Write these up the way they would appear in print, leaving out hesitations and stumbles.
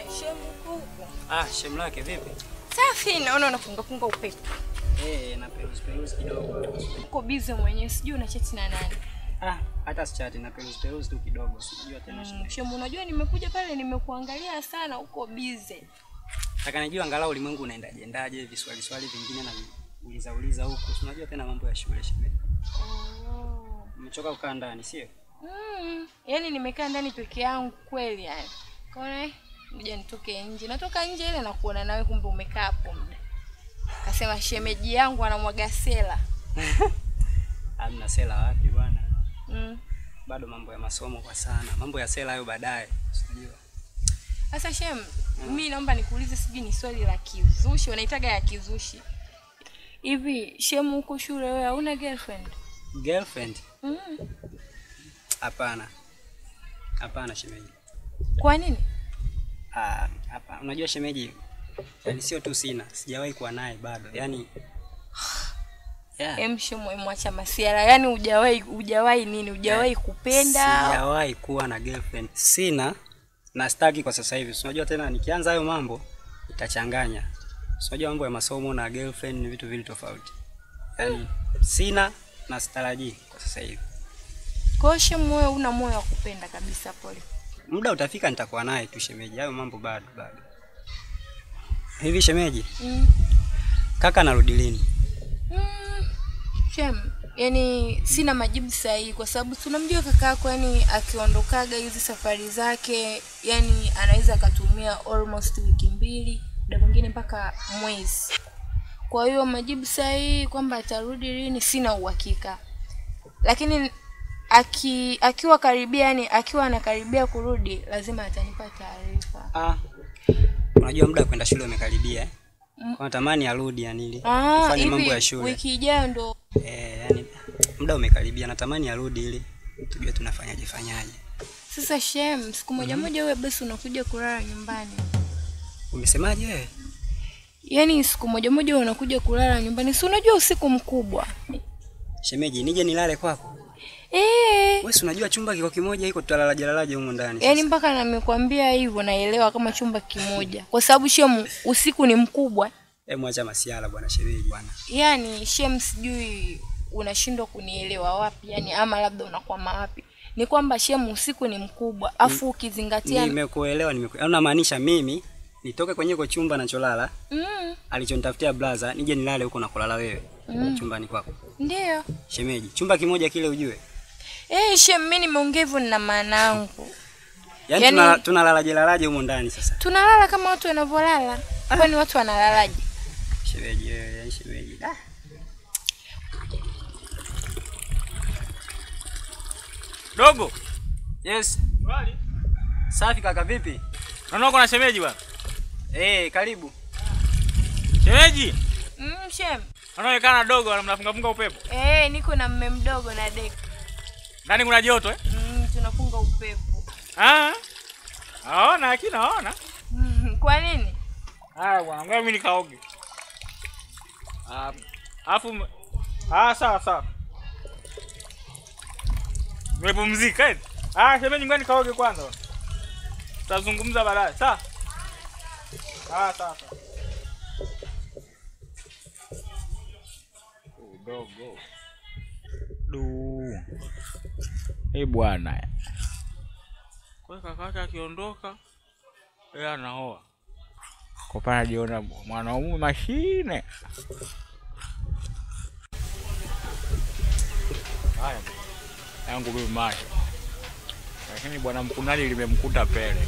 Shemu kubwa. Shemu lake vipi? Safi, naona unafunga funga upepo. Na peruzi kidogo. Uko busy mwenyewe, sijui una chat na nani. Hata si chat na peruzi tu kidogo, sijui tena shida. Shemu, unajua nimekuja pale nimekuangalia sana, uko busy. Nataka nijue angalau ulimwengu unaendaje, viswali vingine na uliza huko. Unajua tena mambo ya shule shule. Umechoka kukaa ndani, sio? Yaani nimekaa ndani peke yangu kweli yani. Kaona ngoja nitoke nje. Natoka nje ile na kuona nawe kumbe umekaa hapo muda. Akasema shemeji yangu anamwaga sela. Hamna sela wapi bwana? Bado mambo ya masomo kwa sana. Mambo ya sela hayo baadaye, unajua. Sasa shem, mimi naomba nikuulize, sijui ni swali la kizushi, wanaitaga ya kizushi. Hivi shem, uko shule wewe hauna girlfriend? Girlfriend? Hapana shemeji. Kwa nini? Hapa unajua shemeji, yani sio tu sina, sijawahi kuwa naye bado. Yaani Shemu mwacha masiara. Yaani hujawahi nini? Hujawahi kupenda? Sijawahi kuwa na girlfriend. Sina na sitaki kwa sasa hivi. Unajua tena nikianza hayo mambo itachanganya. Unajua mambo ya masomo na girlfriend ni vitu vile tofauti. Yaani sina na sitarajii kwa sasa hivi. Kwa hiyo shemu wewe una moyo wa kupenda kabisa pole. Muda utafika nitakuwa naye tu shemeji. Hayo mambo bado. Hivi shemeji? Kaka anarudi lini? Shem, yani sina majibu sahihi kwa sababu tunamjua kaka yako, yani akiondokaga hizi safari zake, yani anaweza akatumia almost wiki 2, muda mwingine mpaka mwezi. Kwa hiyo majibu sahihi kwamba atarudi lini sina uhakika. Lakini akiwa karibia, yani akiwa anakaribia kurudi lazima atanipa taarifa. Unajua muda kwenda shule umekaribia. Kwa natamani arudi yani ili tufanye mambo ya shule. Wiki ijayo ndo. Yani muda umekaribia, natamani arudi ili tujue tunafanyaje. Sasa shem, siku moja wewe basi unakuja kulala nyumbani. Umesemaje wewe? Yaani siku moja wewe unakuja kulala nyumbani. Si unajua usiku mkubwa. Shemeji, nije nilale kwako? Wewe unajua chumba kiko kimoja hiko, tutalalaje huko ndani? Yaani mpaka na nimekwambia hivyo naelewa kama chumba kimoja. Kwa sababu shem usiku ni mkubwa. Mwacha masiala bwana shemeji bwana. Yaani shem sijui unashindwa kunielewa wapi yani, ama labda unakwama wapi. Ni kwamba shem usiku ni mkubwa, afu ukizingatia. Nimekuelewa. Unamaanisha mimi nitoke kwenye hiyo chumba nacholala? Alichonitafutia blaza nije nilale huko na kulala wewe chumbani kwako. Ndio. Shemeji, chumba kimoja kile ujue. Shem mimi nimeongea hivyo na maana yangu. Yaani tunalalaje huko ndani sasa? Tunalala kama watu wanavyolala. Kwani watu wanalalaje? Shemeji wewe, shemeji. Dogo. Yes. Wali. Safi kaka, vipi? Naona uko na shemeji bwana. Karibu. Shemeji? Shem. Anaonekana dogo mnafunga upepo. Niko na mume mdogo na dek. Ndani kuna joto tunafunga upepo. Naona naona. Kwa nini? Bwana, ngoja mimi nikaoge. Alafu sawa. Umepumzika shemeji, ngoja nikaoge kwanza. Tutazungumza baadaye, sawa? Sawa. Dogo. Bwana. Kwa kaka akiondoka, yeye anaoa. Kwa pana jiona mwanaume mashine. Haya. Yangu bibi macho. Lakini bwana mkunali limemkuta pele.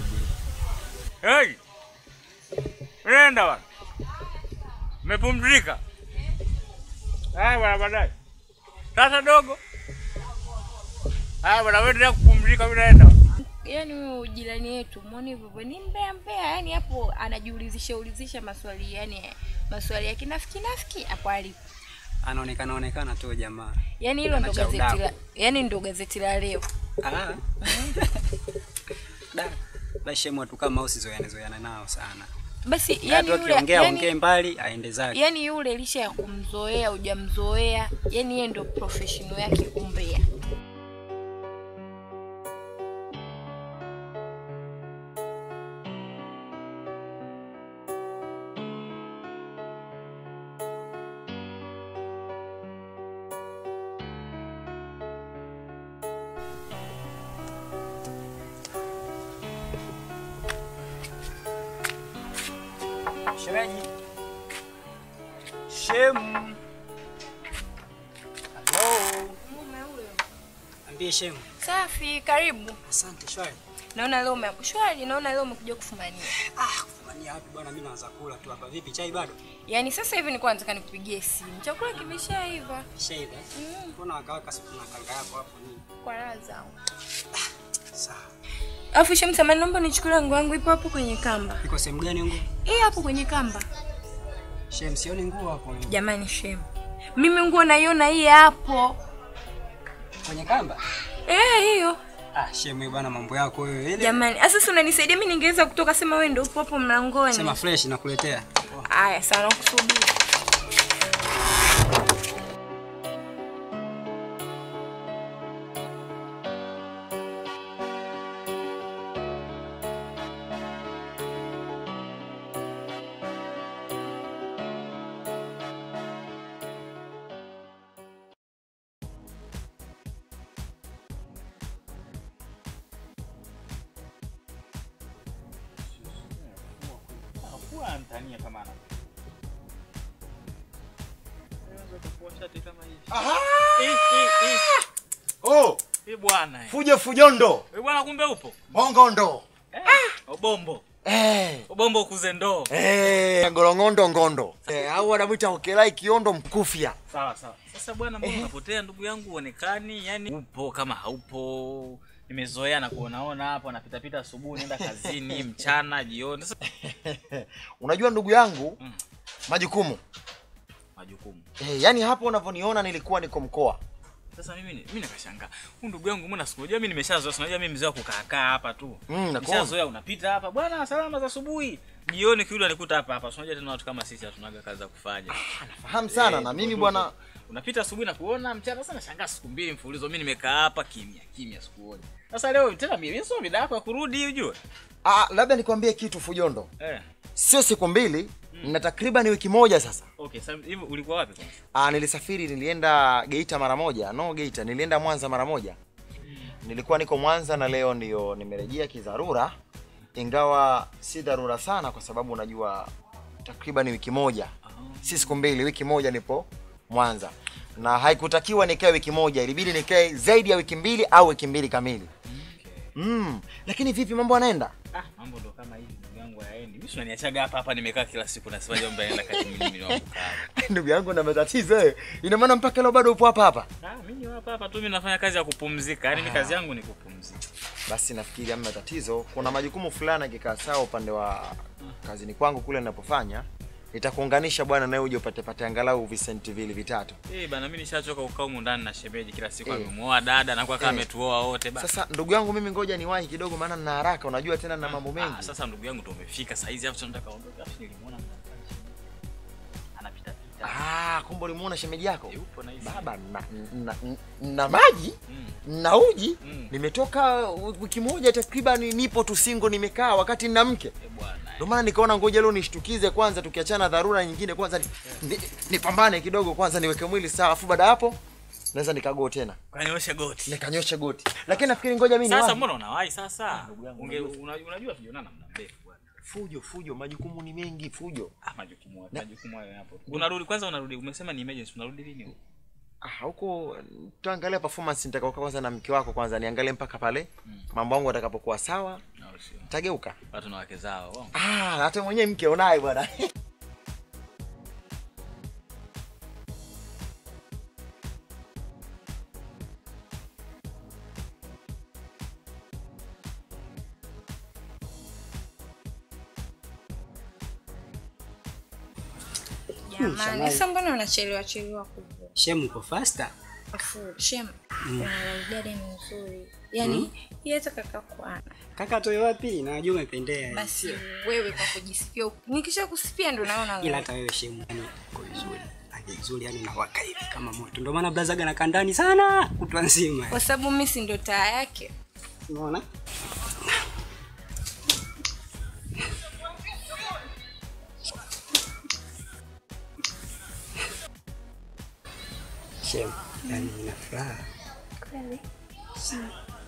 Nenda bwana. Umepumzika? Bwana baadaye. Sasa dogo. Bwana wewe ndio kupumzika, mimi naenda. Yaani huyo jirani yetu muone hivyo ni mbea, yani hapo anajiulizisha maswali, yani maswali ya kinafiki hapo alipo. Anaonekana tu jamaa. Yaani hilo ndo gazeti la, yani ndo gazeti la leo. Shemu watu kama usizoeana nao sana. Basi yani yule ongea mbali aende zake. Yani yule lisha ya kumzoea hujamzoea, yani yeye ndo professional yake kumbea. Shemeji. Shem. Hello. Mume huyo. Ambie Shem. Safi, karibu. Asante shwari. Naona leo umekuja kufumania. Kufumania wapi bwana, mimi naanza kula tu hapa. Vipi chai bado? Yaani sasa hivi nilikuwa nataka nikupigie simu. Chakula kimeshaiva. Shaiva. Mbona wakaweka supu na kanga yako hapo nini? Kwa raha zangu. Sawa. Afu Shem, samahani, naomba nichukue nguo yangu, ipo hapo kwenye kamba. Iko sehemu gani nguo? Hapo kwenye kamba. Shem, sioni nguo hapo. Jamani Shem, mimi nguo naiona hii hapo. Kwenye kamba? Hiyo. Shem bwana, mambo yako wewe. Jamani, sasa unanisaidia mimi, ningeweza kutoka, sema wewe ndio upo hapo mlangoni. Sema fresh nakuletea. Haya, sawa, nakusubiri. Antania kama ana. Unaweza kufua shati kama hivi. Aha! Oh, bwana. Fujondo. Bwana kumbe upo? Bongondo. Obombo. Obombo kuzendo. Ngolongondo ngondo. Au wanamuita Okelai Kiondo Mkufia. Sawa. Sasa bwana, mbona unapotea ndugu yangu, uonekani? Yaani upo kama haupo. Nimezoea na kuonaona hapo napita asubuhi naenda kazini, mchana, jioni. Unajua ndugu yangu, majukumu. Yaani hapo unavyoniona nilikuwa niko mkoa. Sasa mimi nikashangaa. Huyu ndugu yangu mbona sikujua, mimi nimeshazoea, unajua mimi mzee wa kukaa hapa tu. Nimeshazoea unapita hapa, bwana salama za asubuhi. Jioni kiule nikuta hapa. Unajua tena watu kama sisi hatunaga kazi za kufanya. Nafahamu sana na mimi bwana, unapita asubuhi na kuona mchana. Sasa nashangaa siku mbili mfululizo mimi nimekaa hapa kimya sikuoni. Sasa leo tena mimi sio mida yako ya kurudi ujue. Labda nikwambie kitu Fujondo. Sio siku mbili, na takriban wiki moja sasa. Okay, sasa hivi ulikuwa wapi kwanza? Nilisafiri, nilienda Geita mara moja. Nilienda Mwanza mara moja. Nilikuwa niko Mwanza na leo ndio nimerejea kidharura. Ingawa si dharura sana kwa sababu unajua takriban wiki moja. Si siku mbili, wiki moja nipo Mwanza. Na haikutakiwa nikae wiki moja, ilibidi nikae zaidi ya wiki mbili au wiki mbili kamili. Lakini vipi mambo yanaenda? Mambo ndo kama hivi ndugu yangu haendi. Mimi unaniachaga hapa nimekaa kila siku na sema jambo naenda kazi mimi wangu kaa. Ndugu yangu na matatizo ina maana mpaka leo bado upo hapa? Mimi hapa tu, mimi nafanya kazi ya kupumzika. Yaani mimi kazi yangu ni kupumzika. Basi nafikiri hamna tatizo. Kuna majukumu fulani kikaa sawa upande wa kazini kwangu kule ninapofanya. Nitakuunganisha bwana nawe uje upate angalau visenti vile vitatu. Bana mimi nishachoka kukaa huko ndani na shemeji kila siku amemuoa dada na kwa kama ametuoa wote bana. Sasa ndugu yangu mimi ngoja niwahi kidogo maana nina haraka, unajua tena na mambo mengi. Sasa ndugu yangu umefika saa hizi hapo tunataka ondoke. Afu nilimuona anapita. Kumbe ulimuona shemeji yako? Yupo na hizi. Baba na maji na uji. Nimetoka wiki moja takriban nipo tu single nimekaa wakati nina mke. Ndio maana nikaona ngoja leo nishtukize kwanza, tukiachana dharura nyingine kwanza nipambane kidogo kwanza niweke mwili sawa, afu baada hapo naweza nikago tena. Nikanyosha goti. Lakini nafikiri ngoja mimi sasa mbona unawahi sasa? Unajua tujonana muda mrefu bwana. Fujo majukumu ni mengi Fujo. Majukumu hayo hapo. Unarudi umesema ni emergency, unarudi lini huko? Huko tuangalia performance nitakao kwanza na mke wako kwanza, niangalie mpaka pale mambo yangu yatakapokuwa sawa. Tageuka. Watu na wake zao. Hata mwenyewe mke unaye bwana. Jamani, sasa mbona unachelewa kubwa? Shem uko faster? Shem, dada ni nzuri. Yaani, yeye hata kaka kwa. Kaka toe wapi? Najua umependea. Basi wewe kwa kujisifia. Nikisha kusifia ndo naona. Ila hata wewe Shem yani uko vizuri. Vizuri yani unawaka hivi kama moto. Ndio maana blazaga na kandani sana kutwa nzima. Kwa sababu mimi si ndo taa yake. Unaona? Shem, yani nina furaha. Kweli?